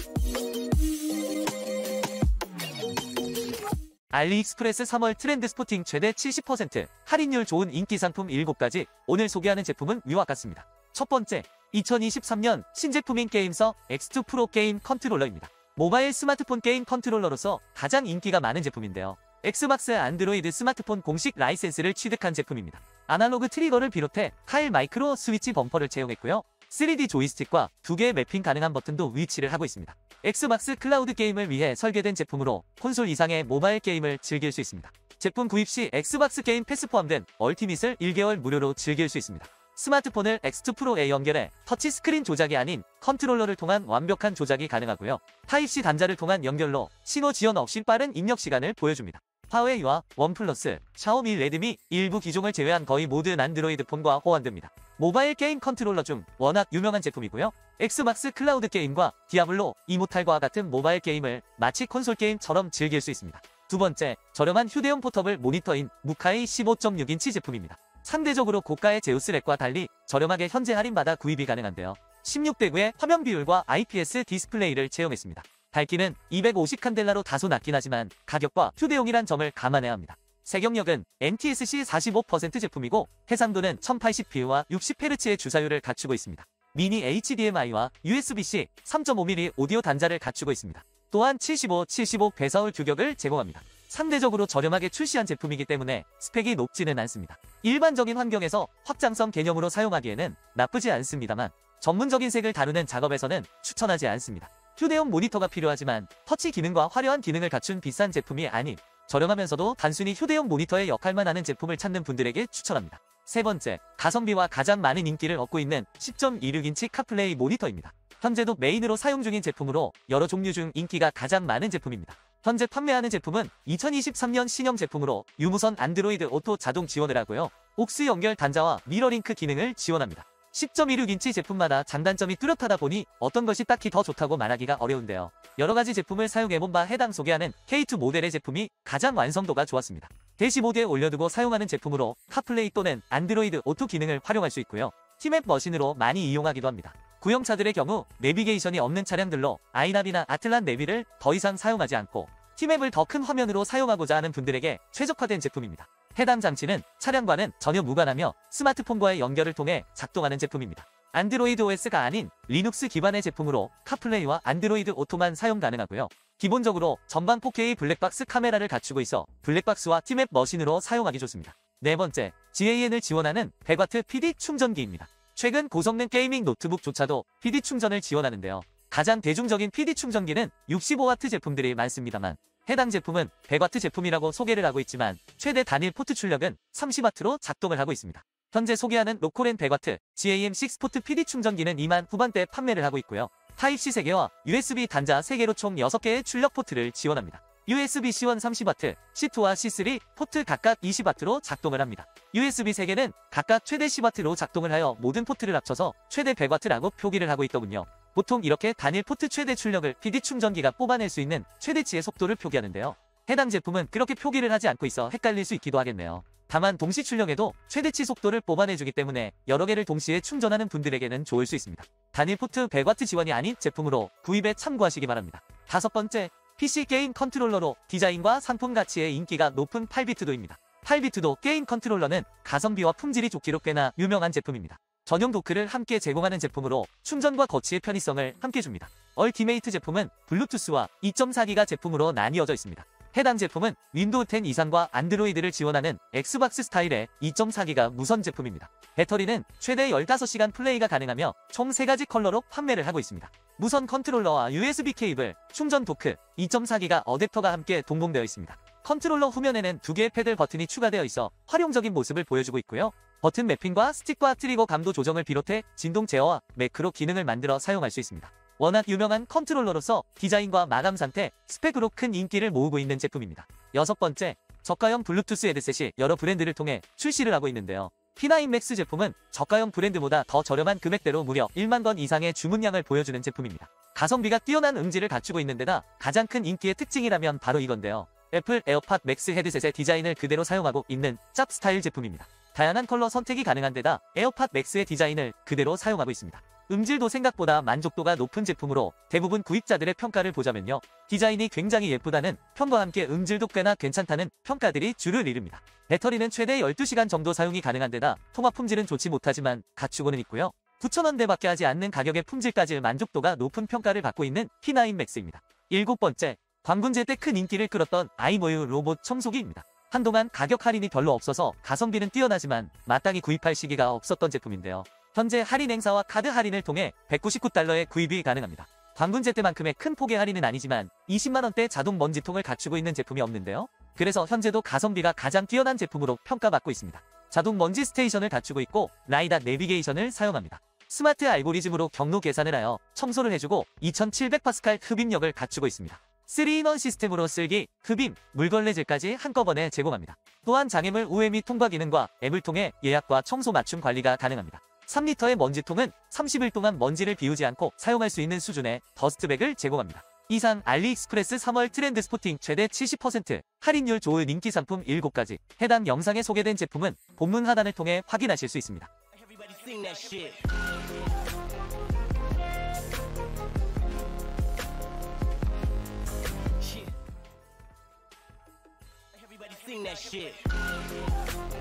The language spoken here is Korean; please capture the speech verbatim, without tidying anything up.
알리익스프레스 삼월 트렌드 스포팅 최대 칠십 퍼센트 할인율 좋은 인기 상품 일곱 가지. 오늘 소개하는 제품은 위와 같습니다. 첫 번째, 이천이십삼 년 신제품인 게임서 엑스 투 프로 게임 컨트롤러입니다. 모바일 스마트폰 게임 컨트롤러로서 가장 인기가 많은 제품인데요. 엑스박스 안드로이드 스마트폰 공식 라이센스를 취득한 제품입니다. 아날로그 트리거를 비롯해 타일 마이크로 스위치 범퍼를 채용했고요. 쓰리디 조이스틱과 두 개의 매핑 가능한 버튼도 위치를 하고 있습니다. 엑스박스 클라우드 게임을 위해 설계된 제품으로 콘솔 이상의 모바일 게임을 즐길 수 있습니다. 제품 구입 시 엑스박스 게임 패스 포함된 얼티밋을 일 개월 무료로 즐길 수 있습니다. 스마트폰을 엑스 투 프로에 연결해 터치스크린 조작이 아닌 컨트롤러를 통한 완벽한 조작이 가능하고요. 타입씨 단자를 통한 연결로 신호 지연 없이 빠른 입력 시간을 보여줍니다. 화웨이와 원플러스, 샤오미, 레드미 일부 기종을 제외한 거의 모든 안드로이드 폰과 호환됩니다. 모바일 게임 컨트롤러 중 워낙 유명한 제품이고요. 엑스박스 클라우드 게임과 디아블로, 이모탈과 같은 모바일 게임을 마치 콘솔 게임처럼 즐길 수 있습니다. 두 번째, 저렴한 휴대용 포터블 모니터인 무카이 십오 점 육 인치 제품입니다. 상대적으로 고가의 제우스렉과 달리 저렴하게 현재 할인받아 구입이 가능한데요. 십육 대 구의 화면 비율과 아이피에스 디스플레이를 채용했습니다. 밝기는 이백오십 칸델라로 다소 낮긴 하지만 가격과 휴대용이란 점을 감안해야 합니다. 세경력은 엔티에스씨 사십오 퍼센트 제품이고 해상도는 천팔십 피와 육십 헤르츠의 주사율을 갖추고 있습니다. 미니 에이치디엠아이와 유에스비-C 삼 점 오 밀리미터 오디오 단자를 갖추고 있습니다. 또한 칠십오, 칠십오 배서울 규격을 제공합니다. 상대적으로 저렴하게 출시한 제품이기 때문에 스펙이 높지는 않습니다. 일반적인 환경에서 확장성 개념으로 사용하기에는 나쁘지 않습니다만 전문적인 색을 다루는 작업에서는 추천하지 않습니다. 휴대용 모니터가 필요하지만 터치 기능과 화려한 기능을 갖춘 비싼 제품이 아닌 저렴하면서도 단순히 휴대용 모니터의 역할만 하는 제품을 찾는 분들에게 추천합니다. 세 번째, 가성비와 가장 많은 인기를 얻고 있는 십 점 이육 인치 카플레이 모니터입니다. 현재도 메인으로 사용 중인 제품으로 여러 종류 중 인기가 가장 많은 제품입니다. 현재 판매하는 제품은 이천이십삼 년 신형 제품으로 유무선 안드로이드 오토 자동 지원을 하고요. 옥스 연결 단자와 미러링크 기능을 지원합니다. 십 점 이육 인치 제품마다 장단점이 뚜렷하다 보니 어떤 것이 딱히 더 좋다고 말하기가 어려운데요. 여러가지 제품을 사용해본 바 해당 소개하는 케이 투 모델의 제품이 가장 완성도가 좋았습니다. 대시보드에 올려두고 사용하는 제품으로 카플레이 또는 안드로이드 오토 기능을 활용할 수 있고요. 티맵 머신으로 많이 이용하기도 합니다. 구형차들의 경우 내비게이션이 없는 차량들로 아이나비나 아틀란 내비를 더 이상 사용하지 않고 티맵을 더 큰 화면으로 사용하고자 하는 분들에게 최적화된 제품입니다. 해당 장치는 차량과는 전혀 무관하며 스마트폰과의 연결을 통해 작동하는 제품입니다. 안드로이드 오에스가 아닌 리눅스 기반의 제품으로 카플레이와 안드로이드 오토만 사용 가능하고요. 기본적으로 전방 포케이 블랙박스 카메라를 갖추고 있어 블랙박스와 티맵 머신으로 사용하기 좋습니다. 네 번째, 지에이엔을 지원하는 백 와트 피디 충전기입니다. 최근 고성능 게이밍 노트북조차도 피디 충전을 지원하는데요. 가장 대중적인 피디 충전기는 육십오 와트 제품들이 많습니다만 해당 제품은 백 와트 제품이라고 소개를 하고 있지만 최대 단일 포트 출력은 삼십 와트로 작동을 하고 있습니다. 현재 소개하는 로코렌 백 와트 지에이엠 육 포트 피디 충전기는 이만 후반대에 판매를 하고 있고요. 타입씨 세 개와 유에스비 단자 세 개로 총 여섯 개의 출력 포트를 지원합니다. 유에스비-C 원 삼십 와트, 씨 투와 씨 쓰리 포트 각각 이십 와트로 작동을 합니다. 유에스비 세 개는 각각 최대 십 와트로 작동을 하여 모든 포트를 합쳐서 최대 백 와트라고 표기를 하고 있더군요. 보통 이렇게 단일 포트 최대 출력을 피디 충전기가 뽑아낼 수 있는 최대치의 속도를 표기하는데요. 해당 제품은 그렇게 표기를 하지 않고 있어 헷갈릴 수 있기도 하겠네요. 다만 동시 출력에도 최대치 속도를 뽑아내주기 때문에 여러 개를 동시에 충전하는 분들에게는 좋을 수 있습니다. 단일 포트 백 와트 지원이 아닌 제품으로 구입에 참고하시기 바랍니다. 다섯 번째, 피씨 게임 컨트롤러로 디자인과 상품 가치의 인기가 높은 팔 비트도입니다. 팔 비트도 게임 컨트롤러는 가성비와 품질이 좋기로 꽤나 유명한 제품입니다. 전용 도크를 함께 제공하는 제품으로 충전과 거치의 편의성을 함께 줍니다. 얼티메이트 제품은 블루투스와 이 점 사 기가 제품으로 나뉘어져 있습니다. 해당 제품은 윈도우 텐 이상과 안드로이드를 지원하는 엑스박스 스타일의 이 점 사 기가 무선 제품입니다. 배터리는 최대 십오 시간 플레이가 가능하며 총 세 가지 컬러로 판매를 하고 있습니다. 무선 컨트롤러와 유에스비 케이블, 충전 도크, 이 점 사 기가 어댑터가 함께 동봉되어 있습니다. 컨트롤러 후면에는 두 개의 패들 버튼이 추가되어 있어 활용적인 모습을 보여주고 있고요. 버튼 매핑과 스틱과 트리거 감도 조정을 비롯해 진동 제어와 매크로 기능을 만들어 사용할 수 있습니다. 워낙 유명한 컨트롤러로서 디자인과 마감 상태, 스펙으로 큰 인기를 모으고 있는 제품입니다. 여섯 번째, 저가형 블루투스 헤드셋이 여러 브랜드를 통해 출시를 하고 있는데요. 피 나인 맥스 제품은 저가형 브랜드보다 더 저렴한 금액대로 무려 일만 건 이상의 주문량을 보여주는 제품입니다. 가성비가 뛰어난 음질을 갖추고 있는 데다 가장 큰 인기의 특징이라면 바로 이건데요. 애플 에어팟 맥스 헤드셋의 디자인을 그대로 사용하고 있는 짭 스타일 제품입니다. 다양한 컬러 선택이 가능한 데다 에어팟 맥스의 디자인을 그대로 사용하고 있습니다. 음질도 생각보다 만족도가 높은 제품으로 대부분 구입자들의 평가를 보자면요. 디자인이 굉장히 예쁘다는 평과 함께 음질도 꽤나 괜찮다는 평가들이 주를 이룹니다. 배터리는 최대 열두 시간 정도 사용이 가능한 데다 통화 품질은 좋지 못하지만 갖추고는 있고요. 구천 원대밖에 하지 않는 가격의 품질까지 만족도가 높은 평가를 받고 있는 티 나인 맥스입니다. 일곱 번째, 광군제 때 큰 인기를 끌었던 아이모유 로봇 청소기입니다. 한동안 가격 할인이 별로 없어서 가성비는 뛰어나지만 마땅히 구입할 시기가 없었던 제품인데요. 현재 할인 행사와 카드 할인을 통해 백구십구 달러에 구입이 가능합니다. 광군제 때만큼의 큰 폭의 할인은 아니지만 이십만 원대 자동 먼지통을 갖추고 있는 제품이 없는데요. 그래서 현재도 가성비가 가장 뛰어난 제품으로 평가받고 있습니다. 자동 먼지 스테이션을 갖추고 있고 라이다 내비게이션을 사용합니다. 스마트 알고리즘으로 경로 계산을 하여 청소를 해주고 이천칠백 파스칼 흡입력을 갖추고 있습니다. 쓰리 인원 시스템으로 쓸기, 흡입, 물걸레질까지 한꺼번에 제공합니다. 또한 장애물 우회 및 통과 기능과 앱을 통해 예약과 청소 맞춤 관리가 가능합니다. 삼 리터의 먼지통은 삼십 일 동안 먼지를 비우지 않고 사용할 수 있는 수준의 더스트백을 제공합니다. 이상 알리익스프레스 삼월 트렌드 스포팅 최대 칠십 퍼센트 할인율 좋은 인기 상품 일곱 가지, 해당 영상에 소개된 제품은 본문 하단을 통해 확인하실 수 있습니다. Sing that shit.